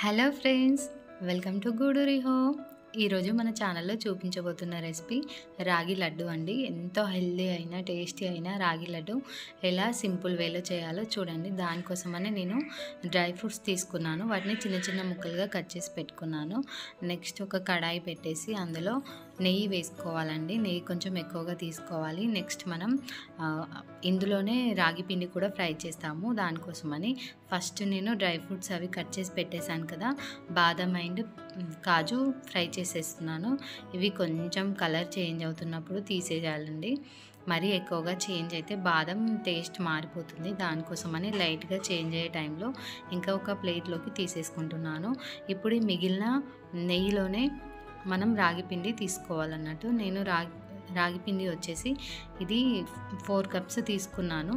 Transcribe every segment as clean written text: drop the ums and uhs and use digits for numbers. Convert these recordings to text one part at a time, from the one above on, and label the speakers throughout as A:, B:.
A: Hello friends, welcome to Guduri home. ఈరోజు మన ఛానల్లో చూపించబోతున్న రెసిపీ రాగి లడ్డు అండి. ఎంతో హెల్దీ అయినా టేస్టీ అయినా రాగి లడ్డు ఎలా సింపుల్ వేలో చేయాలో చూడండి. దానికోసమని నేను డ్రై ఫ్రూట్స్ తీసుకున్నాను. వాటిని చిన్న చిన్న ముక్కలుగా కట్ చేసి పెట్టుకున్నాను. నెక్స్ట్ ఒక కడాయి పెట్టేసి అందులో నెయ్యి వేసుకోవాలండి. నెయ్యి కొంచెం ఎక్కువగా తీసుకోవాలి. నెక్స్ట్ మనం ఇందులోనే రాగి పిండి కూడా ఫ్రై చేస్తాము. దానికోసమని ఫస్ట్ నేను డ్రై ఫ్రూట్స్ అవి కట్ చేసి పెట్టేశాను కదా, బాదం అండ్ కాజు ఫ్రై చేసేస్తున్నాను. ఇవి కొంచెం కలర్ చేంజ్ అవుతున్నప్పుడు తీసేయాలండి. మరీ ఎక్కువగా చేంజ్ అయితే బాదం టేస్ట్ మారిపోతుంది. దానికోసమని లైట్గా చేంజ్ అయ్యే టైంలో ఇంకా ఒక ప్లేట్లోకి తీసేసుకుంటున్నాను. ఇప్పుడు మిగిలిన నెయ్యిలోనే మనం రాగి పిండి తీసుకోవాలన్నట్టు. నేను రాగి పిండి వచ్చేసి ఇది 4 కప్స్ తీసుకున్నాను.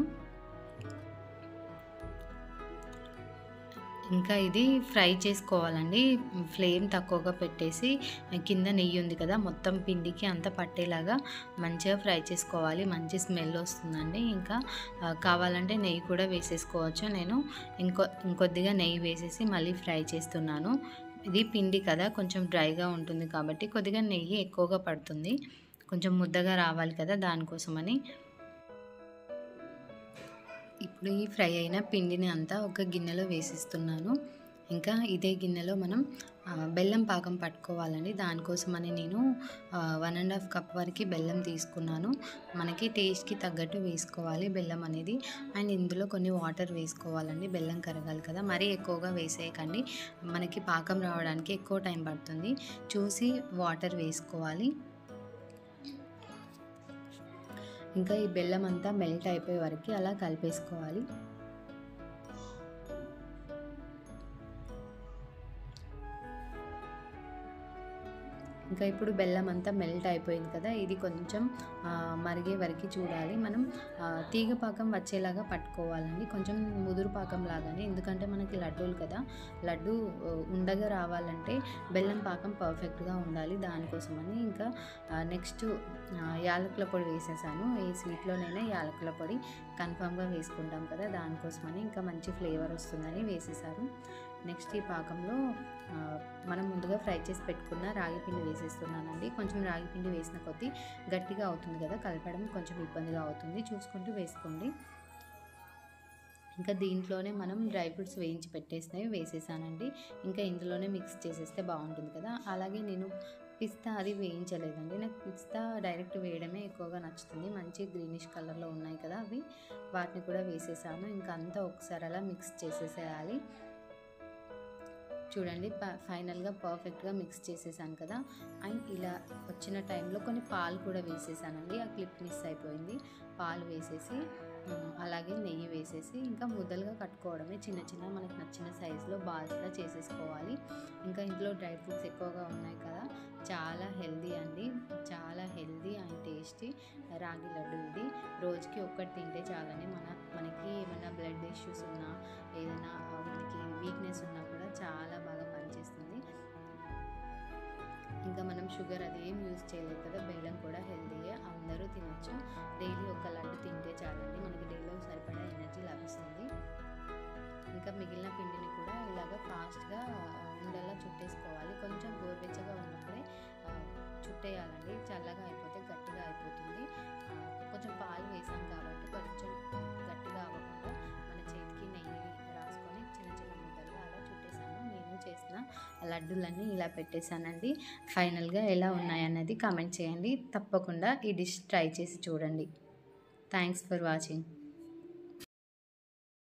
A: ఇంకా ఇది ఫ్రై చేసుకోవాలండి. ఫ్లేమ్ తక్కువగా పెట్టేసి కింద నెయ్యి ఉంది కదా, మొత్తం పిండికి అంతా పట్టేలాగా మంచిగా ఫ్రై చేసుకోవాలి. మంచి స్మెల్ వస్తుందండి. ఇంకా కావాలంటే నెయ్యి కూడా వేసేసుకోవచ్చు. నేను ఇంకొద్దిగా నెయ్యి వేసేసి మళ్ళీ ఫ్రై చేస్తున్నాను. ఇది పిండి కదా, కొంచెం డ్రైగా ఉంటుంది కాబట్టి కొద్దిగా నెయ్యి ఎక్కువగా పడుతుంది. కొంచెం ముద్దగా రావాలి కదా, దానికోసమని. ఇప్పుడు ఈ ఫ్రై అయిన పిండిని అంతా ఒక గిన్నెలో వేసిస్తున్నాను. ఇంకా ఇదే గిన్నెలో మనం బెల్లం పాకం పట్టుకోవాలండి. దానికోసమని నేను 1.5 కప్ వరకు బెల్లం తీసుకున్నాను. మనకి టేస్ట్కి తగ్గట్టు వేసుకోవాలి బెల్లం అనేది. అండ్ ఇందులో కొన్ని వాటర్ వేసుకోవాలండి. బెల్లం కరగాలి కదా, మరీ ఎక్కువగా వేసేయకండి. మనకి పాకం రావడానికి ఎక్కువ టైం పడుతుంది. చూసి వాటర్ వేసుకోవాలి. ఇంకా ఈ బెల్లం అంతా మెల్ట్ అయిపోయే వరకు అలా కలిపేసుకోవాలి. ఇంకా ఇప్పుడు బెల్లం అంతా మెల్ట్ అయిపోయింది కదా, ఇది కొంచెం మరిగే వరకు చూడాలి. మనం తీగ పాకం వచ్చేలాగా పట్టుకోవాలండి, కొంచెం ముదురు పాకం లాగానే. ఎందుకంటే మనకి లడ్డూలు కదా, లడ్డు ఉండగా రావాలంటే బెల్లం పాకం పర్ఫెక్ట్గా ఉండాలి. దానికోసమని ఇంకా నెక్స్ట్ యాలకుల పొడి వేసేసాను. ఈ స్వీట్లోనైనా యాలకుల పొడి కన్ఫామ్గా వేసుకుంటాం కదా, దానికోసమని ఇంకా మంచి ఫ్లేవర్ వస్తుందని వేసేసారు. నెక్స్ట్ ఈ పాకంలో మనం ముందుగా ఫ్రై చేసి పెట్టుకున్న రాగి పిండి వేసేస్తున్నానండి. కొంచెం రాగి పిండి వేసిన కొద్దీ గట్టిగా అవుతుంది కదా, కలపడం కొంచెం ఇబ్బందిగా అవుతుంది. చూసుకుంటూ వేసుకోండి. ఇంకా దీంట్లోనే మనం డ్రై ఫ్రూట్స్ వేయించి పెట్టేసినవి వేసేసానండి. ఇంకా ఇందులోనే మిక్స్ చేసేస్తే బాగుంటుంది కదా. అలాగే నేను పిస్తా అది వేయించలేదండి. నాకు పిస్తా డైరెక్ట్ వేయడమే ఎక్కువగా నచ్చుతుంది. మంచి గ్రీనిష్ కలర్లో ఉన్నాయి కదా అవి, వాటిని కూడా వేసేసాను. ఇంకా అంతా ఒకసారి అలా మిక్స్ చేసేసేయాలి. చూడండి, ఫైనల్గా పర్ఫెక్ట్గా మిక్స్ చేసేసాను కదా. అండ్ ఇలా వచ్చిన టైంలో కొన్ని పాలు కూడా వేసేసానండి. ఆ క్లిప్ మిస్ అయిపోయింది. పాలు వేసేసి అలాగే నెయ్యి వేసేసి ఇంకా ముద్దలుగా కట్టుకోవడమే. చిన్న చిన్న మనకు నచ్చిన సైజులో బాల్స్లా చేసేసుకోవాలి. ఇంకా ఇంట్లో డ్రై ఫ్రూట్స్ ఎక్కువగా ఉన్నాయి కదా, చాలా హెల్దీ అండి. చాలా హెల్దీ అండ్ టేస్టీ రాగి లడ్డు ఇది. రోజుకి ఒక్కటి తింటే చాలని మనకి ఏమైనా బ్లడ్ ఇష్యూస్ ఉన్నా, ఏదైనా మనకి వీక్నెస్ ఉన్నా కూడా చాలా బాగా పనిచేస్తుంది. ఇంకా మనం షుగర్ అది ఏం యూజ్ చేయలేదు కదా, బెల్లం కూడా హెల్దీయే, అందరూ తినచ్చు. డైలీ ఒక లడ్డు తింటే చాలండి, మనకి డైలీ సరిపడా ఎనర్జీ లభిస్తుంది. ఇంకా మిగిలిన పిండిని కూడా ఇలాగ ఫాస్ట్గా ఉండలా చుట్టేసుకోవాలి. కొంచెం గోరువెచ్చగా ఉన్నప్పుడే చుట్టేయాలండి, చల్లగా అయిపోతే గట్టిగా అయిపోతుంది. కొంచెం పాలు వేసాం కాబట్టి కొంచెం గట్టిగా అవ్వకుండా మన చేతికి నెయ్యి రాసుకొని చిన్న చిన్న ముద్దలుగా అలా చుట్టేసాను. నేను చేసిన లడ్డూలన్నీ ఇలా పెట్టేశానండి. ఫైనల్గా ఎలా ఉన్నాయన్నది కామెంట్ చేయండి. తప్పకుండా ఈ డిష్ ట్రై చేసి చూడండి. Thanks for watching.